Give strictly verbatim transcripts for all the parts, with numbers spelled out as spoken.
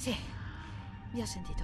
Sì, vi ho sentito.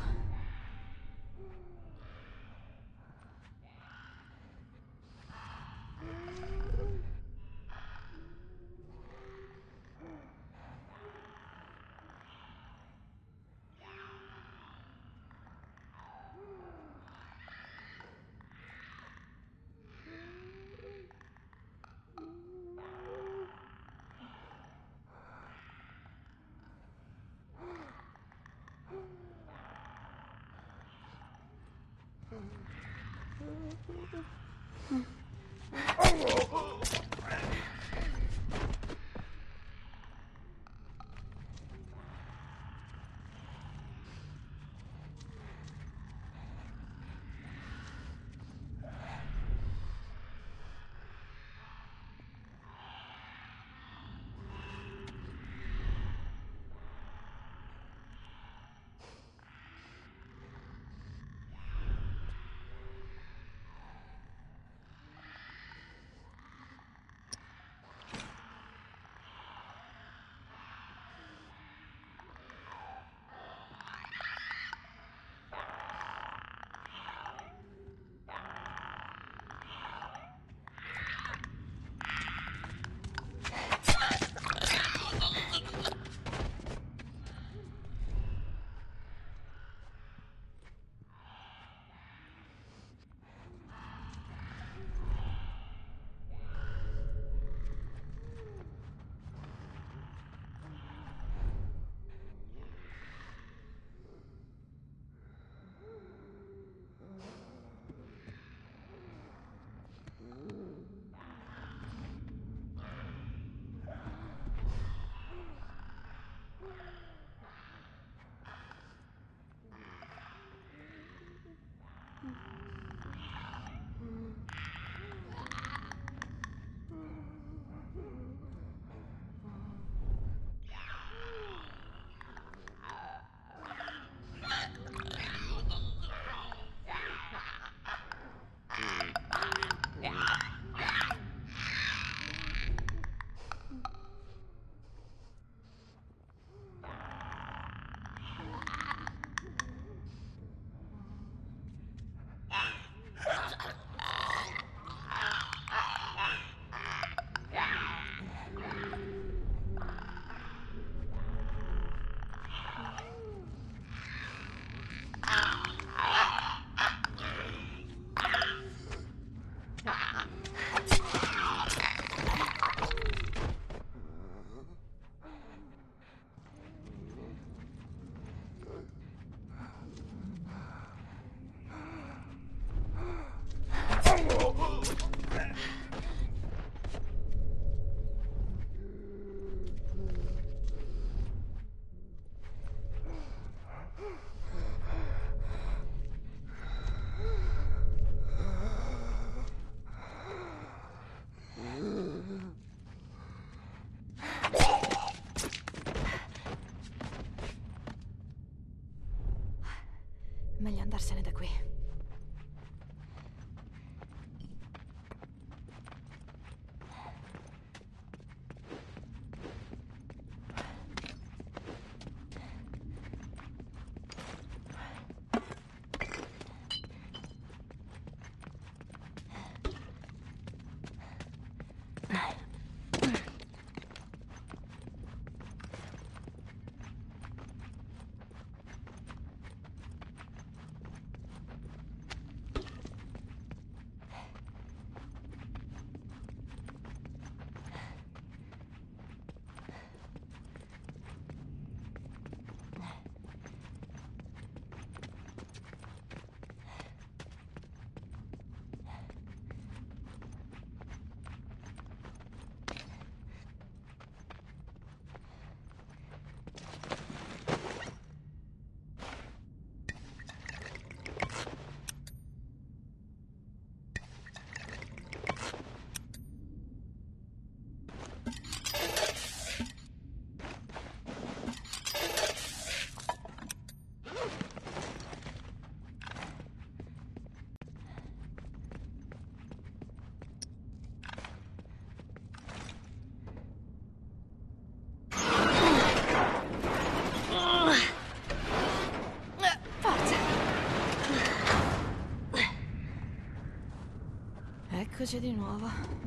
Eccoci di nuovo.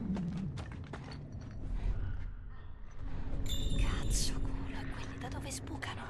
Cazzo, culo, e quelli da dove sbucano?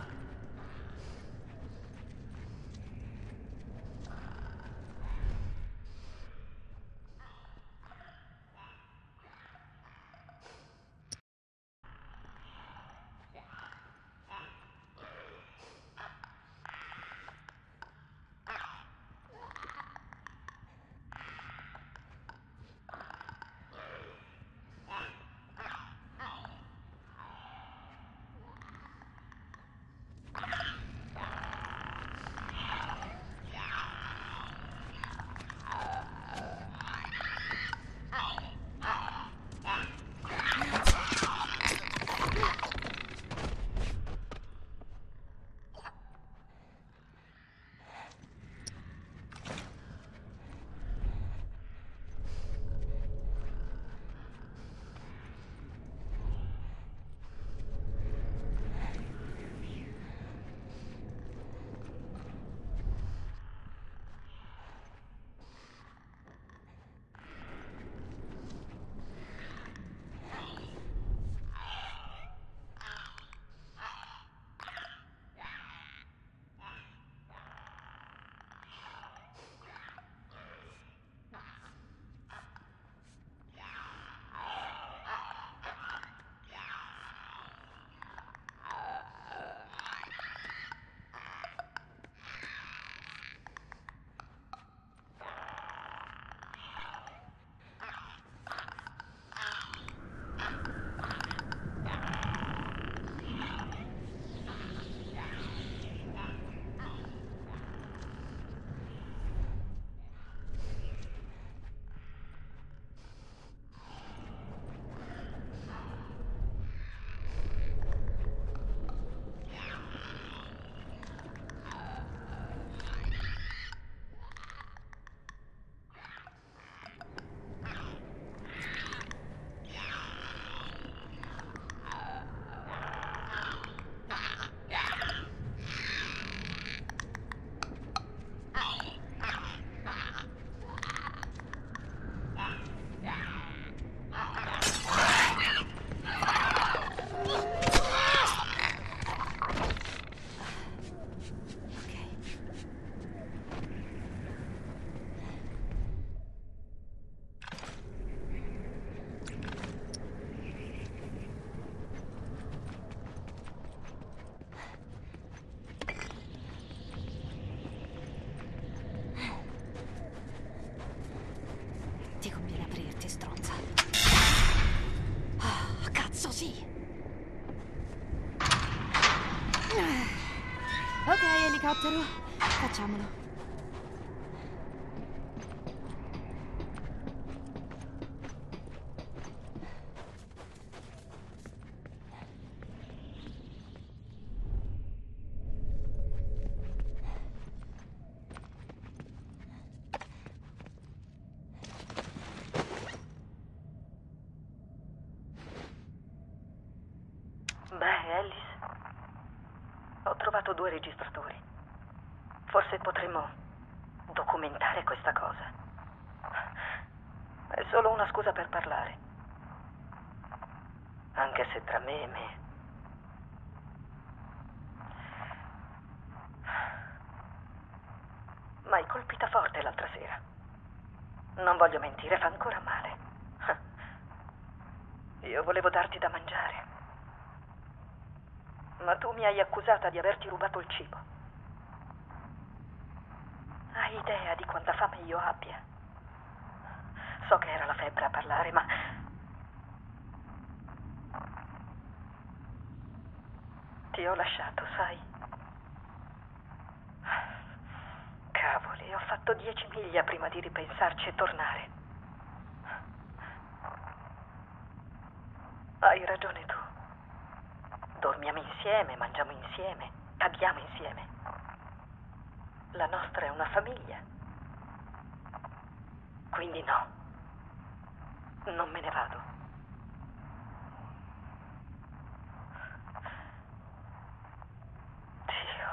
Ti conviene aprirti, stronza. Ah, cazzo, sì! Ok, elicottero. Facciamolo. Beh, Alice, ho trovato due registratori. Forse potremmo documentare questa cosa. È solo una scusa per parlare. Anche se tra me e me. M'hai colpita forte l'altra sera. Non voglio mentire, fa ancora male. Io volevo darti da mangiare. Ma tu mi hai accusata di averti rubato il cibo. Hai idea di quanta fame io abbia? So che era la febbre a parlare, ma... Ti ho lasciato, sai? Cavoli, ho fatto dieci miglia prima di ripensarci e tornare. Hai ragione tu. Dormiamo insieme, mangiamo insieme, caghiamo insieme. La nostra è una famiglia. Quindi no, non me ne vado. Dio,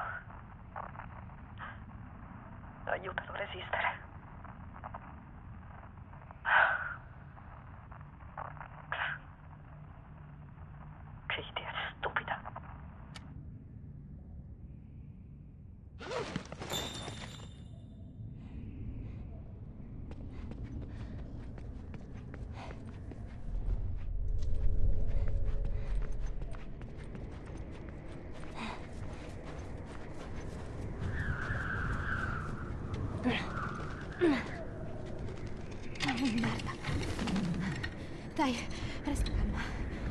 aiutalo a resistere. Oh, merda. Dai, resta calma.